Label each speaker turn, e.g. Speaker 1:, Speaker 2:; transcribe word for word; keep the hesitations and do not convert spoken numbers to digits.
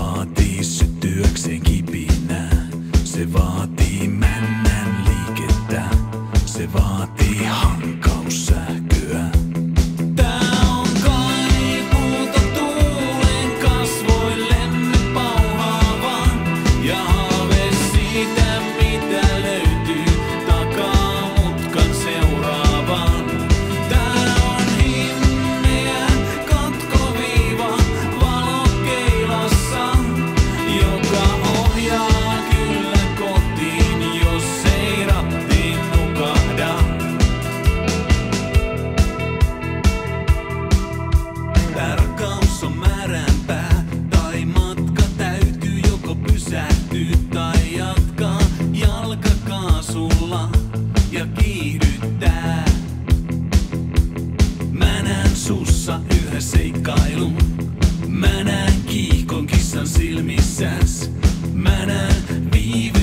Speaker 1: vaatii syttyäkseen kipinää. Se vaatii männän liikettä. Se vaatii hankaussähköä. Tää on kaipuuta tuulen kasvoillemme pauhaavan. Ja haave siitä mitä löytyy takaa mutkan seuraavaan. Tää on himmeä katkoviiva valokeilassa, joka ohjaa kyllä kotiin, jos ei rattiin nukahda. Tää rakkaus on määränpää, tai matka täytyy joko pysähtyä tai jatkaa jalkakaasulla ja kiihdyttää. Mä näen sussa yhä seikkailun. Mä näen kiihkon kissan silmissäs. Mä näen viive